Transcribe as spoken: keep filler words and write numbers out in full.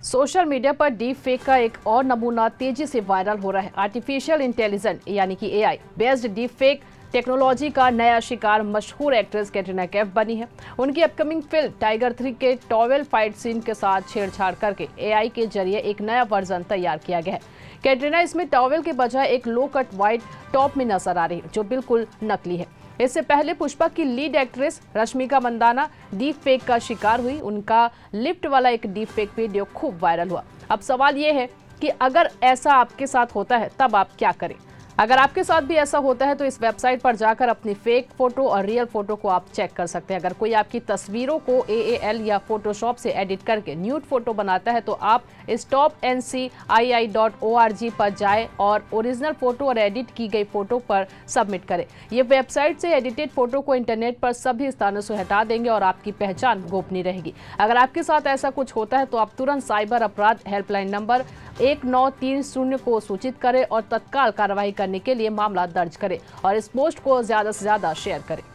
Social media पर deep fake का एक और नमूना तेजी से वायरल हो रहा है। आर्टिफिशियल इंटेलिजेंस यानी कि AI based deep fake technology का नया शिकार मशहूर एक्ट्रेस कैटरीना कैफ बनी है। उनकी अपकमिंग फिल्म टाइगर थ्री के टॉवेल फाइट सीन के साथ छेड़छाड़ करके एआई के जरिए एक नया वर्जन तैयार किया गया है। कैटरीना इसमें टॉवेल के बजाय एक लो कट व्हाइट टॉप में नजर आ रही है, जो बिल्कुल नकली है। इससे पहले पुष्पा की lead actress Rashmika Mandanna deep fake का शिकार हुई। उनका लिफ्ट वाला एक डीप फेक वीडियो खूब वायरल हुआ। अब सवाल ये है कि अगर ऐसा आपके साथ होता है तब आप क्या करें। अगर आपके साथ भी ऐसा होता है तो इस वेबसाइट पर जाकर अपनी फेक फोटो और रियल फोटो को आप चेक कर सकते हैं। अगर कोई आपकी तस्वीरों को ए ए एल या फोटोशॉप से एडिट करके न्यूड फोटो बनाता है तो आप stop N C I I dot O R G पर जाएं और ओरिजिनल फोटो और एडिट की गई फोटो पर सबमिट करें। ये वेबसाइट से एडिटेड फोटो को इंटरनेट पर सभी स्थानों से हटा देंगे और आपकी पहचान गोपनीय रहेगी। अगर आपके साथ ऐसा कुछ होता है तो आप तुरंत साइबर अपराध हेल्पलाइन नंबर एक नौ तीन शून्य को सूचित करें और तत्काल कार्रवाई करने के लिए मामला दर्ज करें और इस पोस्ट को ज्यादा से ज्यादा शेयर करें।